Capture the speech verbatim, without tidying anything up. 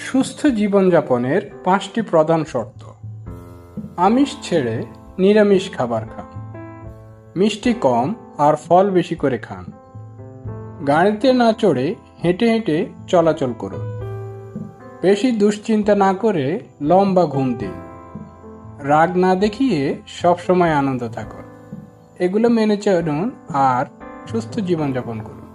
সুস্থ জীবনযাপনের পাঁচটি প্রধান শর্ত। আমিষ ছেড়ে নিরামিষ খাবার খান, মিষ্টি কম আর ফল বেশি করে খান, গাড়িতে না চড়ে হেঁটে হেঁটে চলাচল করুন, বেশি দুশ্চিন্তা না করে লম্বা ঘুম দিন, রাগ না দেখিয়ে সবসময় আনন্দ থাকুন। এগুলো মেনে চলুন আর সুস্থ জীবনযাপন করুন।